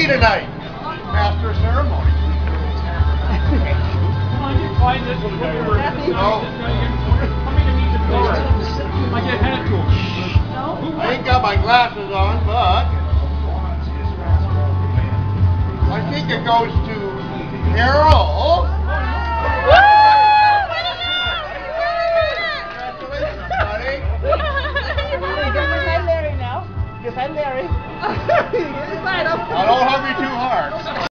tonight? Master of ceremony. Find this one, guy. No. I get head to him. I ain't got my glasses on, but I think it goes to Carol. Congratulations, buddy. Hi, Larry now. Yes, hi, Larry. I don't hug me too hard.